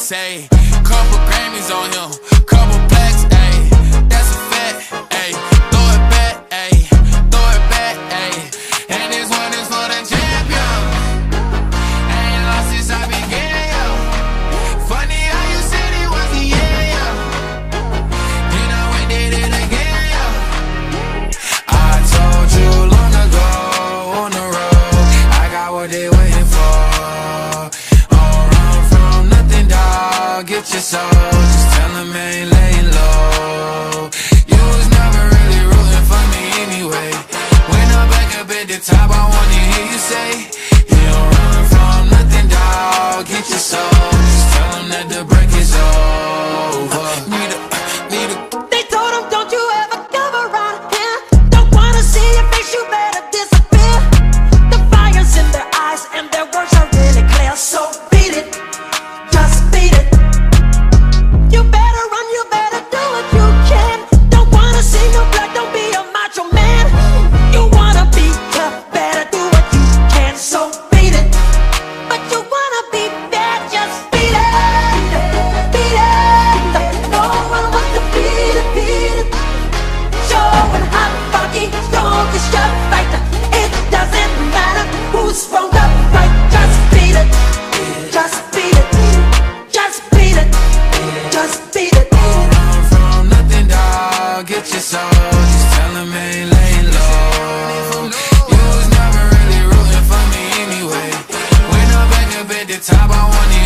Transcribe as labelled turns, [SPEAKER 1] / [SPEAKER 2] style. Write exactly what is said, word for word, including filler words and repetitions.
[SPEAKER 1] say. Couple Grammys on him, couple plaques, ayy. That's a fact, ayy. Throw it back, ayy. Throw it back, ayy. And this one is for the champion. Ain't lost since I began, yo. Funny how you said it was the yeah, yo. Then I went did it again, yo. I told you long ago on the road, I got what they waiting for. Don't run from nothing, dog. Get your soul. Just tell them I ain't laying low. You was never really rooting for me anyway. When I'm back up at the top, I wanna hear you say, you don't run from nothing, dog. Get your soul. Just tell them that the break is over. Need a, need a.
[SPEAKER 2] They told him, don't you ever come around here. Don't wanna see your face, you better disappear. The fire's in their eyes and their words are really clear. So beat it, just beat it. You better run, you better do what you can. Don't wanna see no blood, don't be a macho man. You wanna be tough, better do what you can. So beat it, but you wanna be bad, just beat it. Beat it, no one wants to beat it, beat it. Showing how funky, strong is your fighter. It doesn't matter who's wrong or right, just beat it. Just beat it, just beat it, just beat it.
[SPEAKER 1] Don't run from nothing, dog. Get your soul. Just tell them I ain't laying low. You was never really rooting for me anyway. When I'm back up at the top, I wanna